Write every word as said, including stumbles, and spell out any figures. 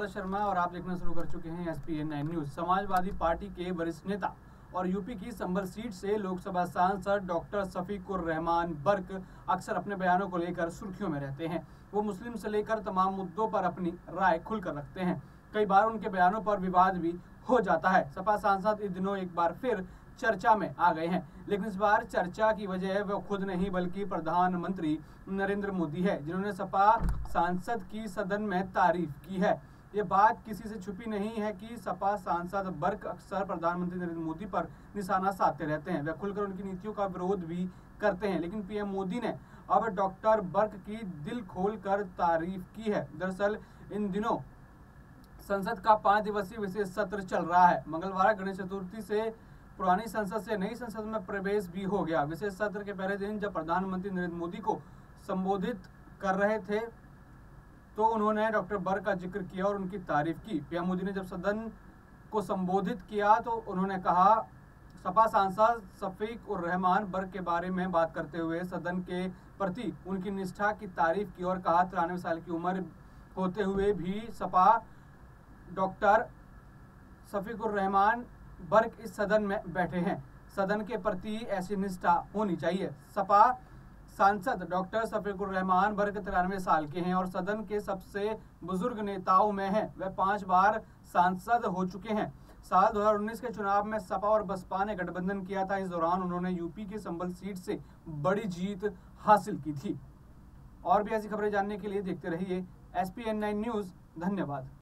शर्मा और आप देखना शुरू कर चुके हैं S P N nine news. Samajwadi party के वरिष्ठ नेता और यूपी की संभल सीट से लोकसभा सांसद डॉक्टर शफीकुर रहमान बर्क अक्सर अपने बयानों को लेकर सुर्खियों में रहते हैं। वो मुस्लिम से लेकर तमाम मुद्दों पर अपनी राय खुलकर रखते हैं। कई बार उनके बयानों पर विवाद भी हो जाता है। सपा सांसद इन दिनों एक बार फिर चर्चा में आ गए हैं, लेकिन इस बार चर्चा की वजह वह खुद नहीं बल्कि प्रधानमंत्री नरेंद्र मोदी है, जिन्होंने सपा सांसद की सदन में तारीफ की है। ये बात किसी से छुपी नहीं है कि सपा सांसद बर्क अक्सर प्रधानमंत्री नरेंद्र मोदी पर निशाना साधते रहते हैं। वह खुलकर उनकी नीतियों का विरोध भी करते हैं, लेकिन पीएम मोदी ने अब डॉक्टर बर्क की दिल खोलकर तारीफ की है। दरअसल इन दिनों संसद का पांच दिवसीय विशेष सत्र चल रहा है। मंगलवार गणेश चतुर्थी से पुरानी संसद से नई संसद में प्रवेश भी हो गया। विशेष सत्र के पहले दिन जब प्रधानमंत्री नरेंद्र मोदी को संबोधित कर रहे थे तो उन्होंने डॉक्टर बर्क का जिक्र किया और उनकी तारीफ की। पीएम मोदी ने जब सदन को संबोधित किया तो उन्होंने कहा, सपा सांसद शफीक उर रहमान बर्क के बारे में बात करते हुए सदन के प्रति उनकी निष्ठा की तारीफ की और कहा, तिरानवे साल की उम्र होते हुए भी सपा डॉक्टर शफीक उर रहमान बर्क इस सदन में बैठे हैं। सदन के प्रति ऐसी निष्ठा होनी चाहिए। सपा सांसद डॉक्टर शफीक उर रहमान बर्क तिरानवे साल के हैं और सदन के सबसे बुजुर्ग नेताओं में हैं। वे पांच बार सांसद हो चुके हैं। साल दो हज़ार उन्नीस के चुनाव में सपा और बसपा ने गठबंधन किया था। इस दौरान उन्होंने यूपी की संभल सीट से बड़ी जीत हासिल की थी। और भी ऐसी खबरें जानने के लिए देखते रहिए S P N nine news. धन्यवाद।